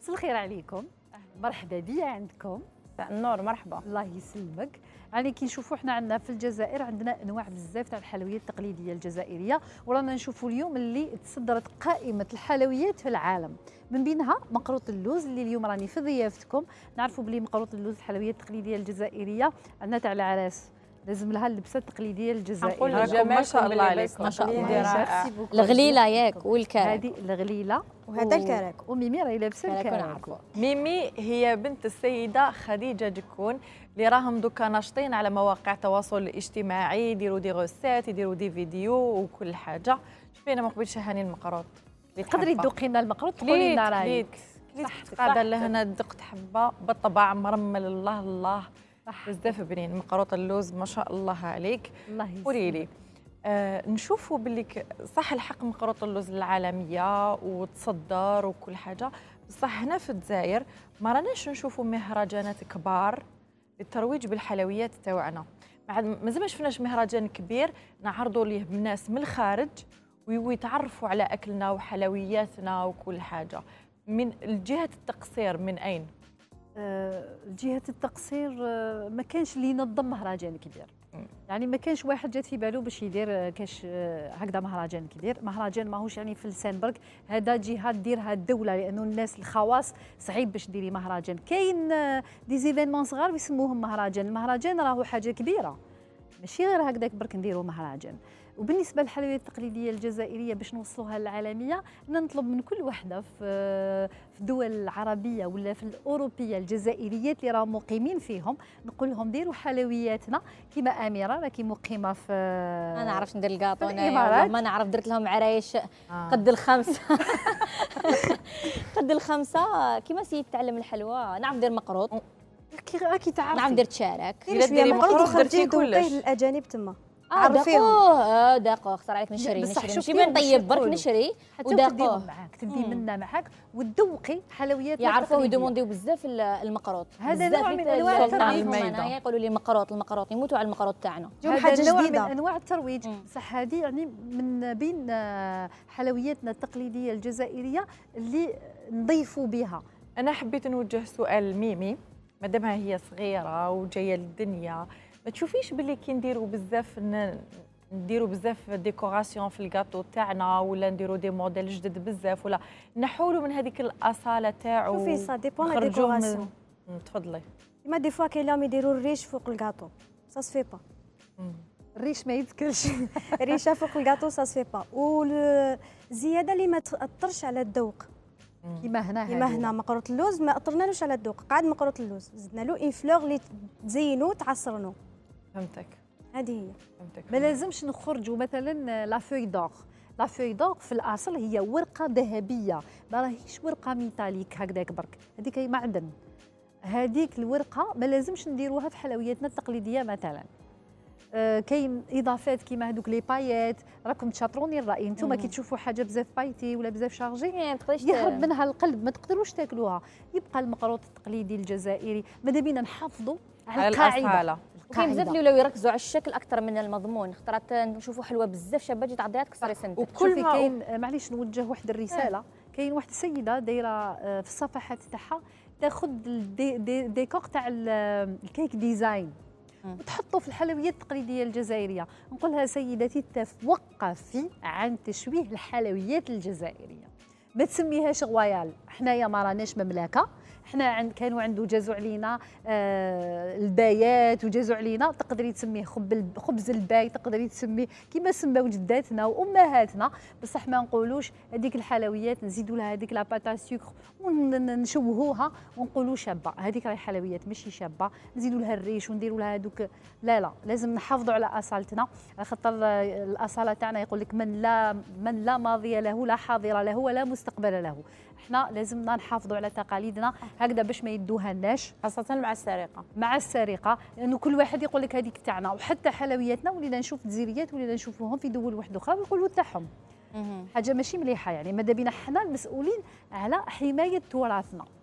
مساء الخير عليكم. مرحبا بيا عندكم. النور، مرحبا. الله يسلمك. يعني كي نشوفوا حنا عندنا في الجزائر عندنا انواع بزاف تاع الحلويات التقليديه الجزائريه، ورانا نشوفوا اليوم اللي تصدرت قائمه الحلويات في العالم، من بينها مقروط اللوز اللي اليوم راني في ضيافتكم. نعرفوا بلي مقروط اللوز الحلويات التقليديه الجزائريه عندنا تاع العراس، لازم لها اللبسه التقليديه الجزائريه. نقول ما شاء الله عليكم، ما شاء الله رائع. الغليله ياك والكرك. هذه الغليله وهذا الكرك. وميمي راهي لابسه الكرك. ميمي هي بنت السيده خديجه جكون اللي راهم دوكا ناشطين على مواقع التواصل الاجتماعي، يديروا دي غوسات، يديروا دي فيديو وكل حاجه. شفينا من قبل شهاني المقروط. تقدري تذوقي لنا المقروط تقولي لنا رايك. قاعده لهنا دقت حبه بالطبع مرمل. الله الله بزاف بنين. مقروط اللوز ما شاء الله عليك. الله يسلمك. قولي لي نشوفوا باللي صح الحق مقروط اللوز العالميه وتصدر وكل حاجه، بصح هنا في الجزائر ما راناش نشوفوا مهرجانات كبار للترويج بالحلويات تاعنا. مازال ما شفناش مهرجان كبير نعرضوا ليه الناس من الخارج ويتعرفوا على اكلنا وحلوياتنا وكل حاجه. من جهه التقصير من اين؟ جهة التقصير ما كانش اللي ينظم مهرجان كبير. يعني ما كانش واحد جات في باله باش يدير كاش هكذا مهرجان كبير. مهرجان ماهوش يعني في لسانبرك، هذا جهه ديرها الدوله، لانه الناس الخواص صعيب باش ديري مهرجان. كاين دي زيفينمون صغار ويسموهم مهرجان. المهرجان راهو حاجه كبيره، ماشي غير هكذاك برك نديروا مهرجان. وبالنسبه للحلويات التقليديه الجزائريه باش نوصلوها للعالميه، نطلب من كل وحده في الدول العربيه ولا في الاوروبيه الجزائريات اللي راهم مقيمين فيهم، نقول لهم ديروا حلوياتنا كيما اميره راكي مقيمه في ما نعرفش ندير الكاطو انايا، ما نعرف درت لهم عرايش قد الخمسه قد الخمسه. كيما سيت تعلم الحلوى نعرف ندير مقروط، راكي تعرفي نعرف ندير تشارك، ديري مقروط وخرجتي كلش للاجانب تما. داقوه داقوه خسر عليك نشري ماشي نطيب برك نشري وداقوه معاك تدي منا معاك وتذوقي حلويات يعرفوا يدومونديو بزاف المقروط. هذا نوع من انواع الترويج. يقولوا لي المقروط يموتوا على المقروط تاعنا. هذا نوع من انواع الترويج. بصح هذه يعني من بين حلوياتنا التقليديه الجزائريه اللي نضيفوا بها. انا حبيت نوجه سؤال لميمي، مادامها هي صغيره وجايه للدنيا، ما تشوفيش باللي كي نديروا بزاف ديكوراسيون في الكاطو تاعنا، ولا نديروا دي موديل جدد بزاف، ولا نحولوا من هذيك الاصاله تاعو؟ شوفي سا ديبون لا ديكوراسيون. تفضلي. كيما دي فوا كاين لهم يديروا الريش فوق الكاطو، سا سفي با. الريش ما يتكلش. الريشه فوق الكاطو سا سفي با. والزياده اللي ما تاثرش على الذوق. كيما هنا مقروط اللوز ما اثرنالوش على الذوق، قعد مقروط اللوز زدنا له اون فلور اللي تزينو تعصرنو. فهمتك. هذه هي. فهمتك. ما لازمش نخرجوا مثلا لا فوي دور. لا فوي دور في الاصل هي ورقه ذهبيه، ما راهيش ورقه ميتاليك هكذاك برك، هذيك هي معدن. هذيك الورقه ما لازمش نديروها في حلوياتنا التقليديه مثلا. كاين اضافات كيما هذوك لي بايات، راكم تشاطروني الراي. انتم كي تشوفوا حاجه بزاف بايتي ولا بزاف شارجي يهرب منها القلب، ما تقدروش تاكلوها. يبقى المقروط التقليدي الجزائري ماذا بينا نحافظوا على القاعده. كاين بزاف اللي ولاو يركزوا على الشكل اكثر من المضمون، خطرات نشوفوا حلوه بزاف شابه تجي تعطيها كسري سندك. وكل ما كاين معليش نوجه واحد الرساله. كاين واحد السيده دايره في الصفحات تاعها تاخذ الديكور تاع الكيك ديزاين وتحطه في الحلويات التقليديه الجزائريه. نقول لها سيدتي توقفي عن تشويه الحلويات الجزائريه، ما تسميهاش غوايال. حنايا ما راناش مملكه، حنا كانوا عنده جازوا علينا البايات وجازوا علينا. تقدري تسميه خبز الباي، تقدري تسميه كيما سماو جداتنا وامهاتنا، بصح ما نقولوش هذيك الحلويات نزيدوا لها هذيك لاباتا سكر ونشوهوها ونقولوا شابه. هذيك راهي حلويات ماشي شابه. نزيدوا لها الريش ونديروا لها هذوك. لا لازم نحافظوا على اصالتنا، على خاطر الاصاله تاعنا يقول لك من لا ماضي له لا حاضر له ولا مستقبل له. احنا لازمنا نحافظوا على تقاليدنا هكذا باش ما يدوها لناش، خاصه مع السرقه لانه كل واحد يقول لك هذيك تاعنا. وحتى حلوياتنا ولينا نشوف جزيريات ولينا نشوفوهم في دول واحده اخرى ويقولوا تاعهم حاجه ماشي مليحه. يعني ماذا بينا حنا المسؤولين على حمايه تراثنا.